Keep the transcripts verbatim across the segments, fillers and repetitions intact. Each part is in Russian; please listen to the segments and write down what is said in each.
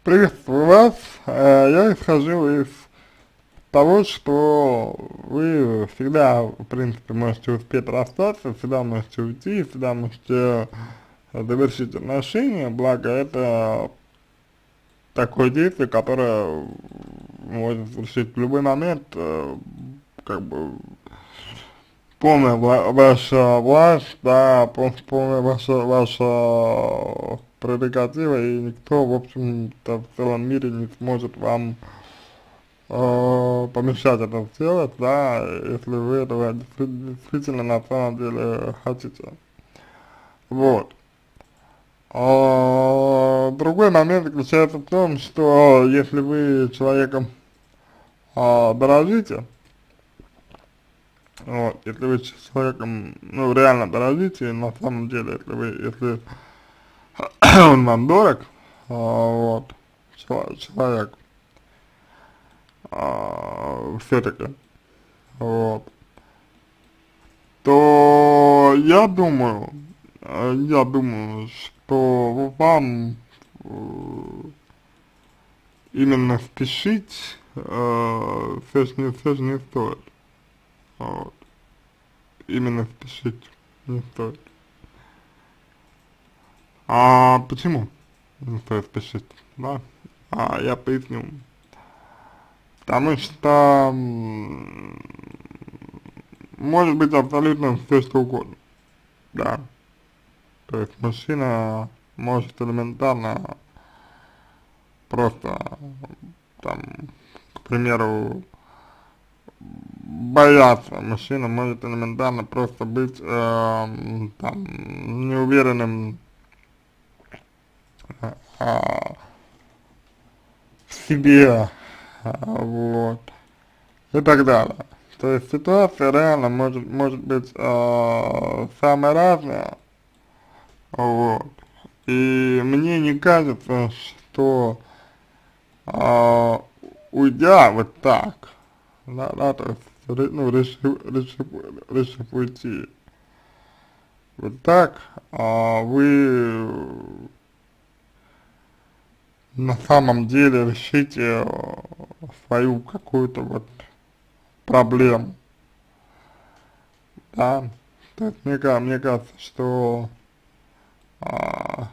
Приветствую вас. Э, Я исхожу из того, что вы всегда, в принципе, можете успеть расстаться, всегда можете уйти, всегда можете завершить отношения, благо это такое действие, которое может совершить в любой момент, э, как бы полная вла- ваша власть, да, пол- полная ваша, ваша прерогатива, и никто, в общем-то, в целом мире не сможет вам э, помешать это сделать, да, если вы этого действи- действительно на самом деле хотите. Вот. А, другой момент заключается в том, что если вы человеком а, дорожите, вот, если вы человеком, ну, реально дорожите, на самом деле, если вы, если он вам дорог, а, вот, чело- человек, а, все-таки, вот, то я думаю, э, я думаю, что вам э, именно спешить э, все же не, все же не стоит, вот, именно спешить не стоит. А почему не стоит спешить, да? А, я поясню. Потому что м, может быть абсолютно все что угодно, да. То есть мужчина может элементарно просто там, к примеру, бояться. Мужчина может элементарно просто быть э, там неуверенным э, а, в себе, а, вот, и так далее. То есть ситуация реально может, может быть э, самая разная, вот. И мне не кажется, что а, уйдя вот так, да, да, то есть, ре- ну, решив, решив, решив уйти вот так, а, вы на самом деле решите э, свою какую-то вот проблему, да, то есть мне, ка- мне кажется, что а,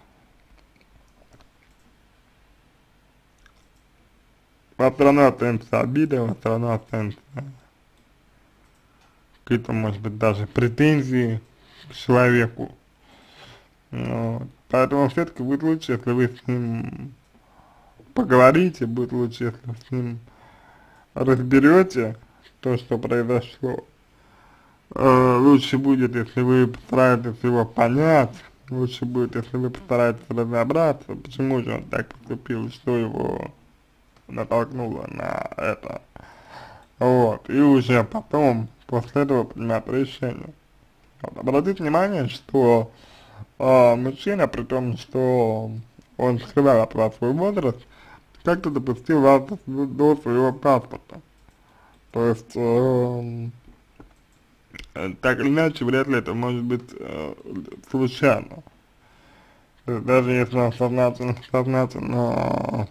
вас все равно останется обида, вас все равно останется какие-то, может быть, даже претензии к человеку. Вот. Поэтому все-таки будет лучше, если вы с ним поговорите, будет лучше, если вы с ним разберете то, что произошло. Э, лучше будет, если вы постараетесь его понять, лучше будет, если вы постараетесь разобраться, почему же он так поступил, что его натолкнуло на это. Вот, и уже потом, после этого принимать решение. Вот. Обратите внимание, что э, мужчина, при том, что он скрывал от вас свой возраст, как-то допустил вас до, до своего паспорта. То есть, э, э, так или иначе, вряд ли это может быть э, случайно. То есть, даже если он сознательно, сознательно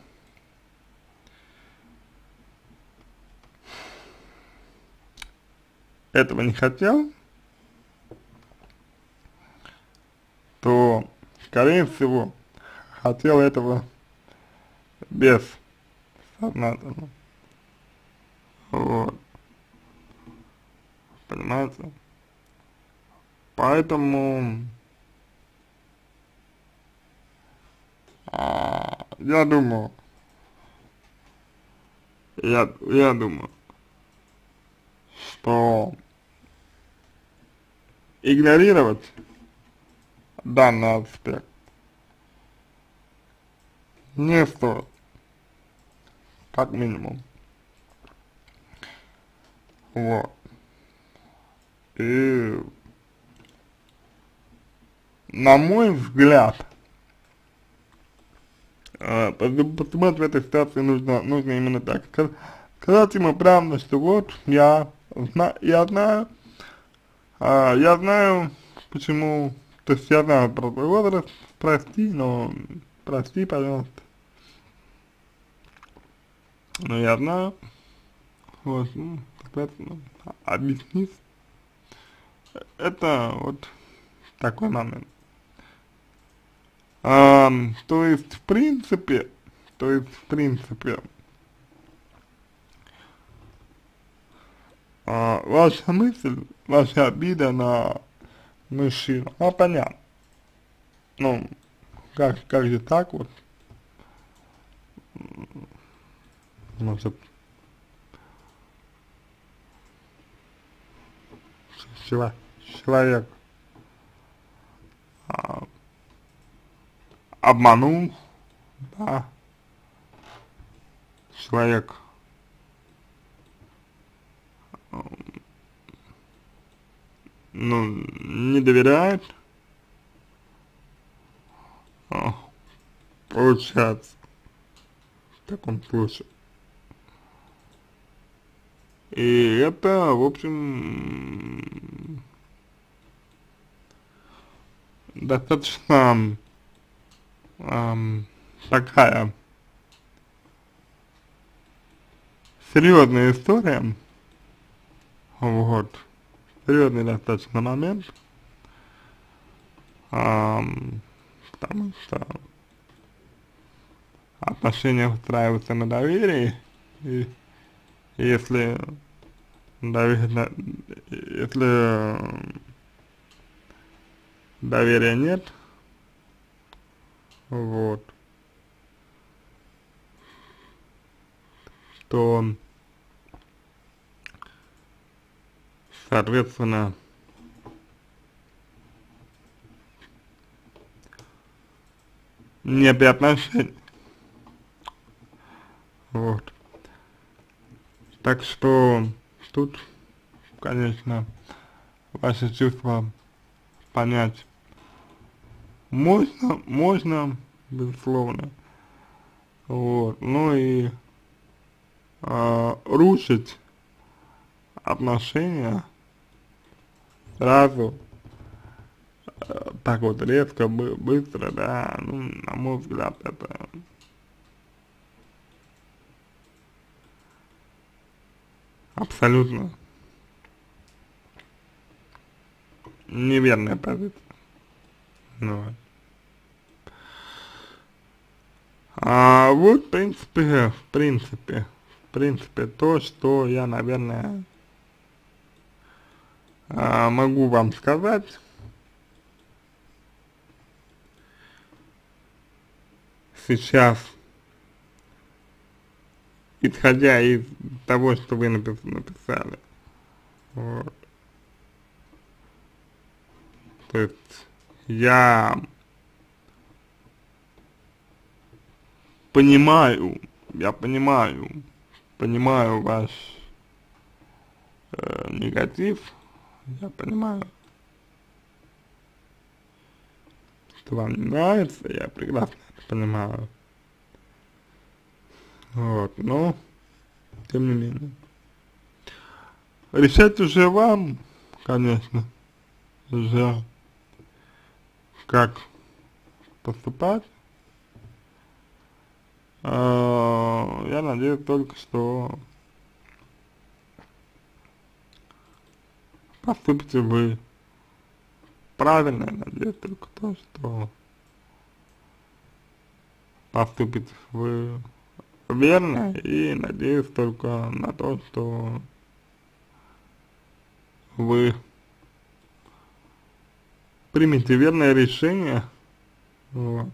э, этого не хотел, то, скорее всего, хотел этого бессознательно. Вот, понимаете? Поэтому а, я думаю, я, я думаю, что игнорировать данный аспект не стоит, как минимум. Вот. И на мой взгляд, э, под- поступать в этой ситуации нужно, нужно именно так. Ска- Сказать ему правду, что вот я, зна- я знаю, а, я знаю, почему, то есть я знаю про твой возраст, прости, но прости, пожалуйста. но я знаю, вот, ну, соответственно, объяснить, это вот такой момент. А, то есть, в принципе, то есть, в принципе, а, ваша мысль, ваша обида на мужчину, ну, понятно, ну, как, как же так вот, может, чело- человек а, обманул, да, человек, ну, не доверяет, а, получается, в таком случае. И это, в общем, достаточно эм, такая серьезная история, вот, серьезный достаточно момент, эм, потому что отношения устраиваются на доверии, и если доверия, если э, доверия нет, вот, то, соответственно, нет и отношений, вот. Так что тут, конечно, ваши чувства понять можно, можно, безусловно, вот, ну и а, рушить отношения сразу, а, так вот резко, бы, быстро, да, ну, на мой взгляд, это абсолютно неверная позиция, ну, вот. А вот, в принципе, в принципе, в принципе, то, что я, наверное, а, могу вам сказать сейчас, исходя из того, что вы напис написали, вот. То есть я понимаю, я понимаю, понимаю ваш э, негатив, я понимаю, что вам не нравится, я прекрасно это понимаю, вот, но, тем не менее, решать уже вам, конечно, уже как поступать. А, я надеюсь только, что поступите вы правильно, я надеюсь только то, что поступите вы верно, и надеюсь только на то, что вы примете верное решение, вот,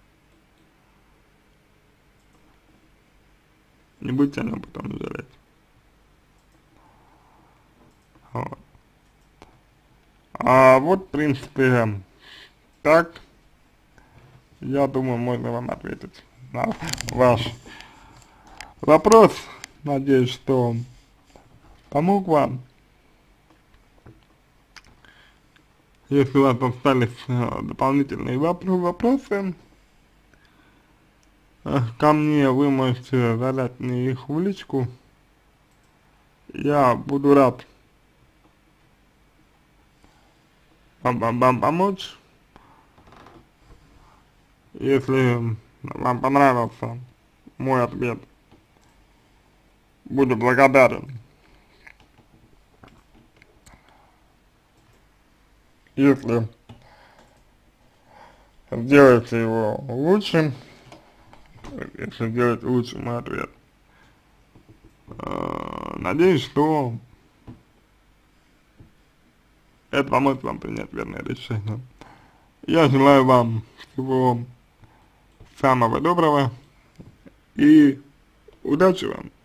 не будете о нем потом жалеть, вот. А вот, в принципе, так, я думаю, можно вам ответить на ваш вопрос. Надеюсь, что помог вам. Если у вас остались э, дополнительные вопро вопросы э, ко мне, вы можете задать мне их в личку. Я буду рад вам, вам, вам помочь, если вам понравился мой ответ буду благодарен, если сделаете его лучше, если сделаете лучше мой ответ. Э, надеюсь, что это поможет вам принять верное решение. Я желаю вам всего самого доброго и удачи вам!